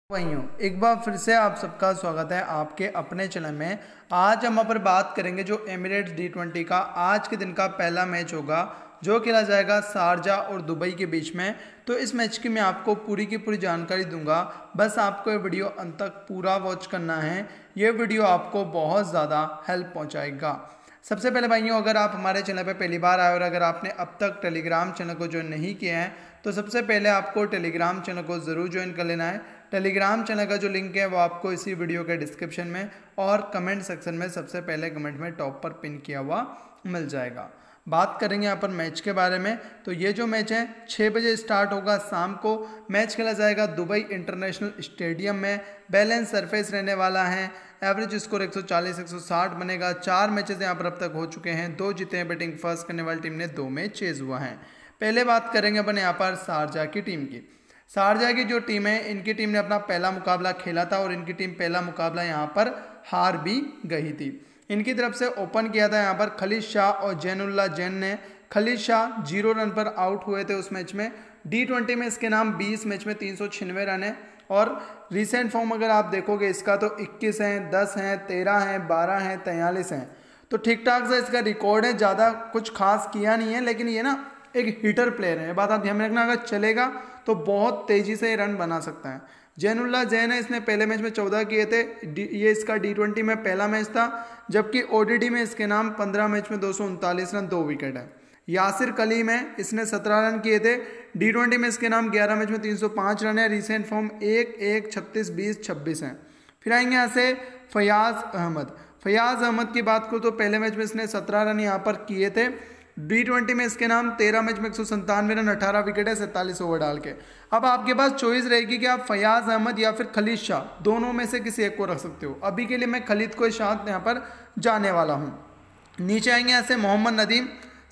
भाइयों, एक बार फिर से आप सबका स्वागत है आपके अपने चैनल में। आज हम यहाँ पर बात करेंगे जो एमिरेट्स D20 का आज के दिन का पहला मैच होगा जो खेला जाएगा शारजा और दुबई के बीच में। तो इस मैच की मैं आपको पूरी की पूरी जानकारी दूंगा, बस आपको ये वीडियो अंत तक पूरा वॉच करना है। ये वीडियो आपको बहुत ज़्यादा हेल्प पहुँचाएगा। सबसे पहले भाइयों, अगर आप हमारे चैनल पर पहली बार आए और अगर आपने अब तक टेलीग्राम चैनल को ज्वाइन नहीं किया है तो सबसे पहले आपको टेलीग्राम चैनल को ज़रूर ज्वाइन कर लेना है। टेलीग्राम चैनल का जो लिंक है वो आपको इसी वीडियो के डिस्क्रिप्शन में और कमेंट सेक्शन में सबसे पहले कमेंट में टॉप पर पिन किया हुआ मिल जाएगा। बात करेंगे यहाँ पर मैच के बारे में। तो ये जो मैच है 6 बजे स्टार्ट होगा शाम को। मैच खेला जाएगा दुबई इंटरनेशनल स्टेडियम में। बैलेंस सरफेस रहने वाला है। एवरेज स्कोर 140-160 बनेगा। 4 मैचेस यहाँ पर अब तक हो चुके हैं, 2 जीते हैं। बैटिंग फर्स्ट करने वाली टीम ने 2 में चेज हुआ है। पहले बात करेंगे अपन यहाँ पर शारजा की टीम की। शारजा की जो टीम है, इनकी टीम ने अपना पहला मुकाबला खेला था और इनकी टीम पहला मुकाबला यहाँ पर हार भी गई थी। इनकी तरफ से ओपन किया था यहाँ पर खलीद शाह और जैनुल्लाह जैन ने। खलीद शाह 0 रन पर आउट हुए थे उस मैच में। D20 में इसके नाम 20 मैच में 396 रन है और रिसेंट फॉर्म अगर आप देखोगे इसका तो 21 हैं, 10 हैं, 13 हैं, 12 हैं, 43 हैं। तो ठीक ठाक से इसका रिकॉर्ड है, ज़्यादा कुछ खास किया नहीं है, लेकिन ये ना एक हिटर प्लेयर है। ये बात आप ध्यान में रखना, अगर चलेगा तो बहुत तेजी से रन बना सकता है। जैनुल्लाह जैन है, इसने पहले मैच में 14 किए थे। ये इसका D20 में पहला मैच था, जबकि ODI में इसके नाम 15 मैच में 239 रन, 2 विकेट है। यासिर कलीम है, इसने 17 रन किए थे। D20 में इसके नाम 11 मैच में 305 रन है। रिसेंट फॉर्म 1-1, 36, 20, 26 है। फिर आएंगे यहाँ से फयाज अहमद। फयाज अहमद की बात करूँ तो पहले मैच में इसने 17 रन यहाँ पर किए थे। D20 में इसके नाम 13 मैच में 197 रन, 18 विकेट है, 47 ओवर डाल के। अब आपके पास चॉइस रहेगी कि आप फयाज अहमद या फिर खलीद शाह, दोनों में से किसी एक को रख सकते हो। अभी के लिए मैं खलीद को साथ यहाँ पर जाने वाला हूँ। नीचे आएंगे ऐसे मोहम्मद नदीम।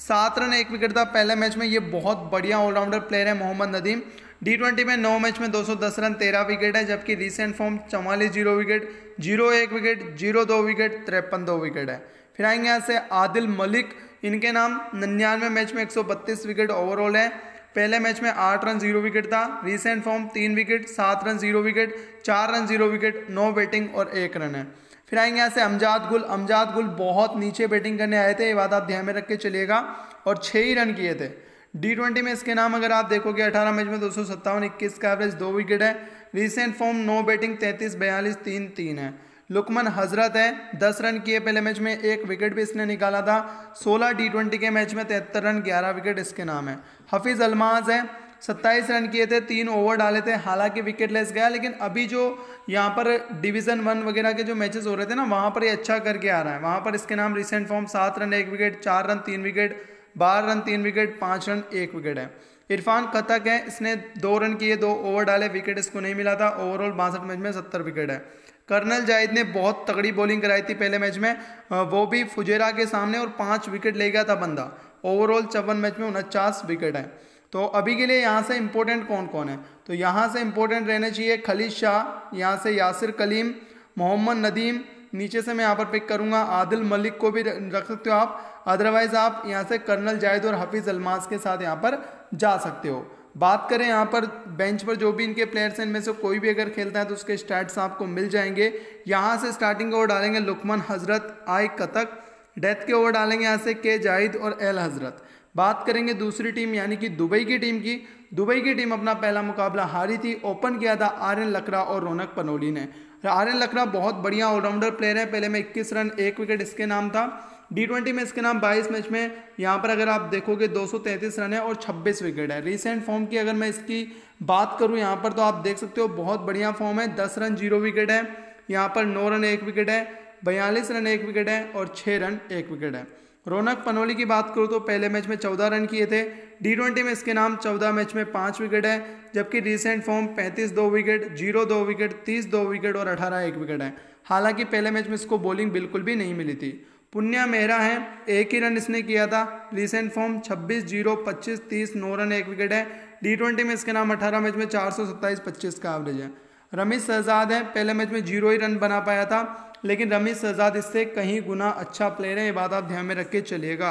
7 रन 1 विकेट था पहले मैच में। ये बहुत बढ़िया ऑलराउंडर प्लेयर है मोहम्मद नदीम। D20 में 9 मैच में 210 रन, 13 विकेट है, जबकि recent form 44 0 wicket, 0 1 wicket, 0 2 wicket, 53 2 wicket है। फिर आएंगे यहाँ से आदिल मलिक। इनके नाम 99 मैच में 132 विकेट ओवरऑल है। पहले मैच में 8 रन 0 विकेट था। Recent form 3 wicket, 7 run 0 wicket, 4 run 0 wicket, 9 batting और 1 रन है। फिर आएंगे यहाँ से अमजाद गुल। अमजाद गुल बहुत नीचे बैटिंग करने आए थे, ये बात आप ध्यान में रख के चलिएगा, और 6 ही रन किए थे। D20 में इसके नाम अगर आप देखोगे 18 मैच में 257, 21 का एवरेज, 2 विकेट है। रिसेंट फॉर्म 9 बैटिंग, 33, 42, 3, 3 है। लुकमान हजरत है, 10 रन किए पहले मैच में, 1 विकेट भी इसने निकाला था। 16 D20 के मैच में 73 रन, 11 विकेट इसके नाम है। हफीज़ अलमाज है, 27 रन किए थे, 3 ओवर डाले थे, हालांकि विकेट लेस गया, लेकिन अभी जो यहाँ पर डिवीज़न 1 वगैरह के जो मैचेस हो रहे थे ना, वहाँ पर ये अच्छा करके आ रहा है। वहाँ पर इसके नाम recent form 7 run 1 wicket, 4 run 3 wicket, 12 run 3 wicket, 5 run 1 wicket है। इरफान खतक है, इसने 2 रन किए, 2 ओवर डाले, विकेट इसको नहीं मिला था। ओवरऑल 62 मैच में 70 विकेट है। कर्नल जाहिद ने बहुत तगड़ी बॉलिंग कराई थी पहले मैच में, वो भी फुजेरा के सामने, और 5 विकेट ले गया था बंदा। ओवरऑल 54 मैच में 49 विकेट है। तो अभी के लिए यहाँ से इंपॉर्टेंट कौन कौन है, तो यहाँ से इंपॉर्टेंट रहने चाहिए खलीद शाह, यहाँ से यासिर कलीम, मोहम्मद नदीम। नीचे से मैं यहाँ पर पिक करूँगा आदिल मलिक को भी रख सकते हो आप, अदरवाइज आप यहाँ से कर्नल जाहिद और हफीज़ अलमाज के साथ यहाँ पर जा सकते हो। बात करें यहाँ पर बेंच पर जो भी इनके प्लेयर्स हैं, इनमें से कोई भी अगर खेलता है तो उसके स्टैट्स आपको मिल जाएंगे। यहाँ से स्टार्टिंग के ओवर डालेंगे लुकमान हजरत, आई कतक। डेथ के ओवर डालेंगे यहाँ से के जाहिद और एल हजरत। बात करेंगे दूसरी टीम यानी कि दुबई की टीम की। दुबई की टीम अपना पहला मुकाबला हारी थी। ओपन किया था आर्यन लकड़ा और रौनक पनोली ने। आर्यन लकड़ा बहुत बढ़िया ऑलराउंडर प्लेयर है। पहले में 21 रन 1 विकेट इसके नाम था। D20 में इसके नाम 22 मैच में यहाँ पर अगर आप देखोगे 233 रन है और 26 विकेट है। रिसेंट फॉर्म की अगर मैं इसकी बात करूँ यहाँ पर तो आप देख सकते हो बहुत बढ़िया फॉर्म है। 10 रन 0 विकेट है, यहाँ पर 9 रन 1 विकेट है, 42 रन 1 विकेट है और 6 रन 1 विकेट है। रौनक पनोली की बात करूँ तो पहले मैच में 14 रन किए थे। D20 में इसके नाम 14 मैच में 5 विकेट है, जबकि recent form 35 2 wicket, 0 2 wicket, 30 2 wicket और 18 1 विकेट है। हालांकि पहले मैच में इसको बॉलिंग बिल्कुल भी नहीं मिली थी। पुन्या मेहरा है, 1 ही रन इसने किया था। रिसेंट फॉर्म 26 0, 25 30, 9 रन 1 विकेट है। D20 में इसके नाम 18 मैच में 427, 25 का एवरेज है। रमीज शहजाद है, पहले मैच में 0 ही रन बना पाया था, लेकिन रमीज शहजाद इससे कहीं गुना अच्छा प्लेयर है, ये बात आप ध्यान में रख के चलिएगा।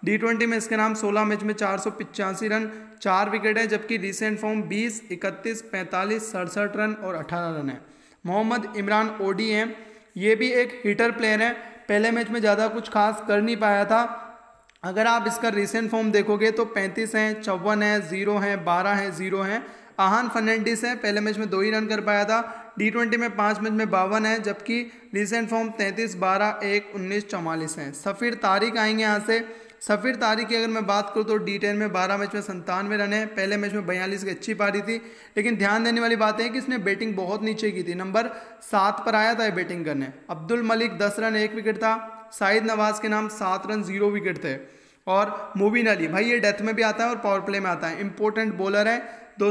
D20 में इसके नाम 16 मैच में 485 रन, 4 विकेट है, जबकि रिसेंट फॉर्म 20, 31, 45, 67 रन और 18 रन है। मोहम्मद इमरान ओडी हैं, ये भी एक हिटर प्लेयर है, पहले मैच में ज़्यादा कुछ खास कर नहीं पाया था। अगर आप इसका रिसेंट फॉर्म देखोगे तो 35 हैं, 54 है, 0 है, 12 है, 0 है। आहान फर्नांडिस है, पहले मैच में 2 ही रन कर पाया था। D20 में 5 मैच में 52 है, जबकि रिसेंट फॉर्म 33, 12, 1, 19, 44 है। सफ़ीर तारिक आएंगे यहाँ से। सफ़ीर तारिक की अगर मैं बात करूँ तो D10 में 12 मैच में 97 रन है, पहले मैच में 42 की अच्छी पारी थी, लेकिन ध्यान देने वाली बात है कि इसने बैटिंग बहुत नीचे की थी, नंबर 7 पर आया था ये बैटिंग करने। अब्दुल मलिक 10 रन 1 विकेट था। साहिद नवाज के नाम 7 रन 0 विकेट थे। और मुबीन अली भाई ये डेथ में भी आता है और पावर प्ले में आता है, इंपॉर्टेंट बॉलर है,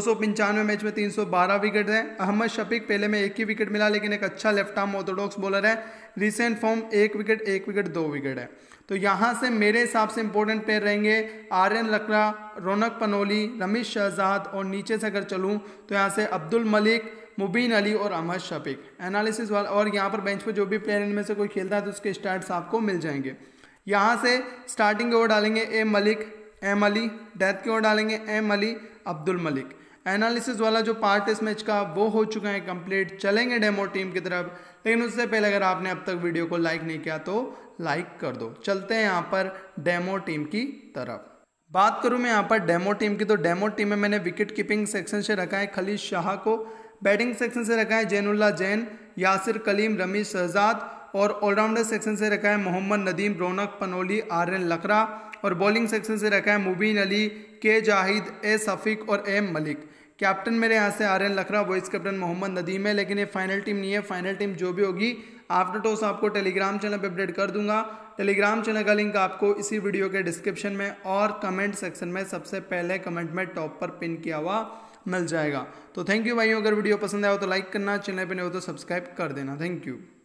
295 मैच में 312 विकेट है। अहमद शफीक पहले में 1 ही विकेट मिला, लेकिन एक अच्छा लेफ्ट आर्म ऑर्थोडॉक्स बॉलर है, recent form 1 wicket 1 wicket 2 wicket है। तो यहाँ से मेरे हिसाब से इंपॉर्टेंट प्लेयर रहेंगे आर्यन लकड़ा, रौनक पनोली, रमीश शहजाद, और नीचे से अगर चलूँ तो यहाँ से अब्दुल मलिक, मुबीन अली और अहमद शफीक एनालिसिस वाला। और यहाँ पर बेंच पर जो भी प्लेयर इनमें से कोई खेलता है तो उसके स्टैट्स आपको मिल जाएंगे। यहाँ से स्टार्टिंग के ओवर डालेंगे एम अली, डेथ के ओवर डालेंगे एम अली, अब्दुल मलिक। एनालिसिस वाला जो पार्ट इस मैच का वो हो चुका है कंप्लीट। चलेंगे डेमो टीम की तरफ, लेकिन उससे पहले अगर आपने अब तक वीडियो को लाइक नहीं किया तो लाइक कर दो। चलते हैं यहाँ पर डेमो टीम की तरफ। बात करूँ मैं यहाँ पर डेमो टीम की, तो डेमो टीम में मैंने विकेट कीपिंग सेक्शन से रखा है खलील शाह को, बैटिंग सेक्शन से रखा है जैनुल्लाह जैन, यासिर कलीम, रमीश शहजाद, और ऑलराउंडर सेक्शन से रखा है मोहम्मद नदीम, रौनक पनोली, आर्यन लकड़ा, और बॉलिंग सेक्शन से रखा है मुबीन अली, के जाहिद, ए सफ़ीक और एम मलिक। कैप्टन मेरे यहाँ से आर्यन लकड़ा, वाइस कैप्टन मोहम्मद नदीम है, लेकिन ये फाइनल टीम नहीं है। फाइनल टीम जो भी होगी आफ्टर टॉस आपको टेलीग्राम चैनल पे अपडेट कर दूंगा। टेलीग्राम चैनल का लिंक आपको इसी वीडियो के डिस्क्रिप्शन में और कमेंट सेक्शन में सबसे पहले कमेंट में टॉप पर पिन किया हुआ मिल जाएगा। तो थैंक यू भाइयों, अगर वीडियो पसंद आया हो तो लाइक करना, चैनल पर नहीं हो तो सब्सक्राइब कर देना। Thank you.